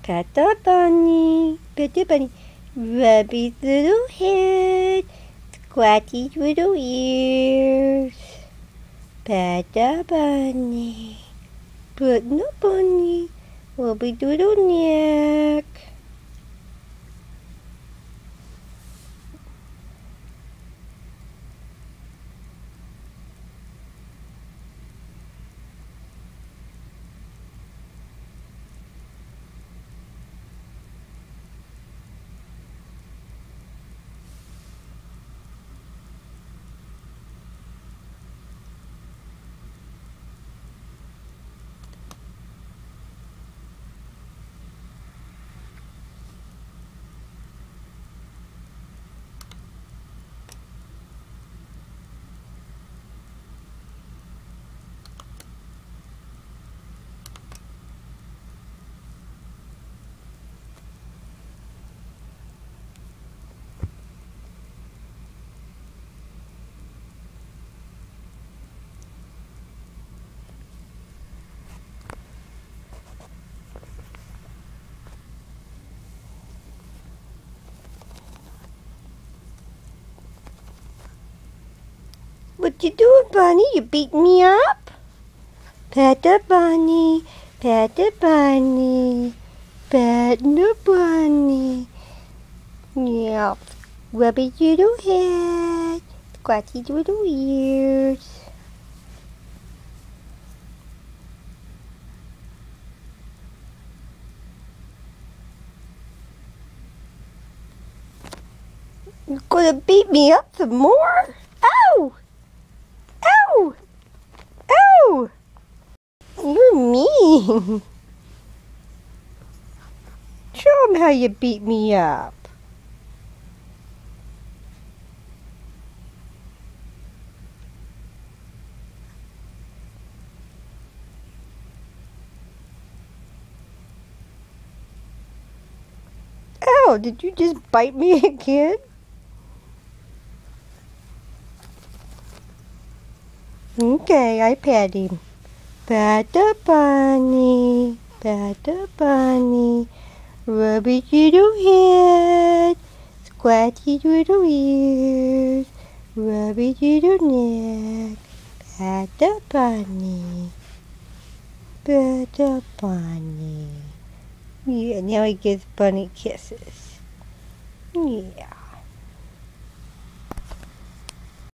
Pat the bunny, pet the bunny. Rub his little head, scratch his little ears. Pat the bunny, put the bunny, rub his little neck. What you doing, bunny? You beating me up? Pat the bunny, pat the bunny, pat the bunny. Yeah, rub his little head, scratch his little ears. You're gonna beat me up some more? Ow! Ow! Ow! You're mean. Show him how you beat me up. Ow, did you just bite me again? Okay, I pat him. Pat the bunny, pat the bunny. Rub his little head, scratch his little ears, rub his little neck. Pat the bunny, pat the bunny. Yeah, now he gives bunny kisses. Yeah.